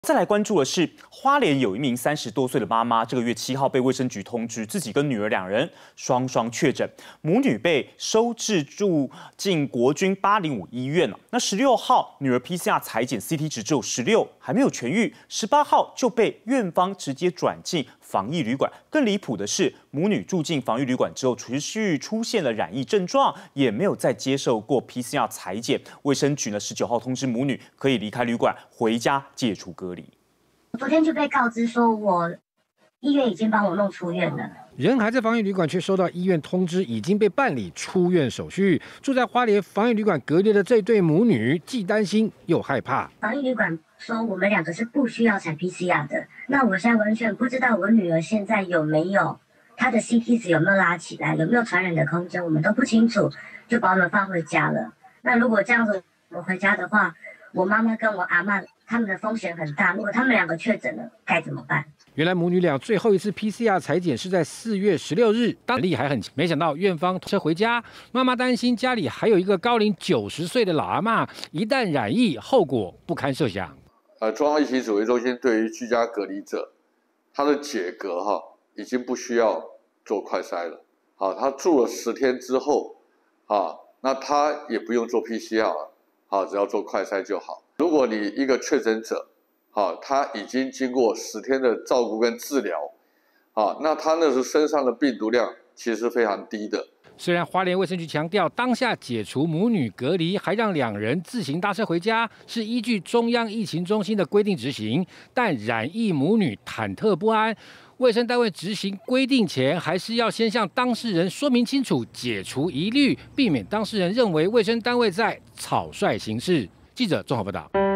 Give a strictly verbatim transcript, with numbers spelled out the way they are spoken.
再来关注的是，花莲有一名三十多岁的妈妈，这个月七号被卫生局通知，自己跟女儿两人双双确诊，母女被收治住进国军八零五医院了。那十六号女儿 P C R 采检 C T 值只有十六，还没有痊愈，十八号就被院方直接转进防疫旅馆。更离谱的是，母女住进防疫旅馆之后，持续出现了染疫症状，也没有再接受过 P C R 采检。卫生局呢十九号通知母女可以离开旅馆，回家解除隔离。 昨天就被告知说，我医院已经帮我弄出院了。 人还在防疫旅馆，却收到医院通知已经被办理出院手续。住在花莲防疫旅馆隔离的这对母女，既担心又害怕。 防疫旅馆说我们两个是不需要采 P C R 的，那我现在完全不知道我女儿现在有没有她的 C T 值有没有拉起来，有没有传染的空间，我们都不清楚，就把我们放回家了。那如果这样子我回家的话，我妈妈跟我阿嬷他们的风险很大，如果他们两个确诊了，该怎么办？ 原来母女俩最后一次 P C R 采检是在四月十六日，当力还很强，没想到院方车回家，妈妈担心家里还有一个高龄九十岁的老阿嬷，一旦染疫，后果不堪设想。 呃，中央疫情指挥中心对于居家隔离者，他的解隔哈，已经不需要做快筛了。好，他住了十天之后，啊，那他也不用做 P C R 了，好，只要做快筛就好。如果你一个确诊者，好，他已经经过十天的照顾跟治疗，好，那他那时候身上的病毒量其实是非常低的。 虽然花莲卫生局强调，当下解除母女隔离，还让两人自行搭车回家，是依据中央疫情中心的规定执行，但染疫母女忐忑不安。卫生单位执行规定前，还是要先向当事人说明清楚，解除疑虑，避免当事人认为卫生单位在草率行事。记者综合报道。